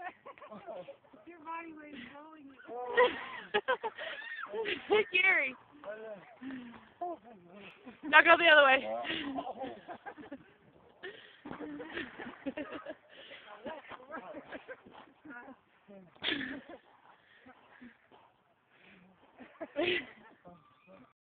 Your body weight is rolling you. Gary. Now go the other way.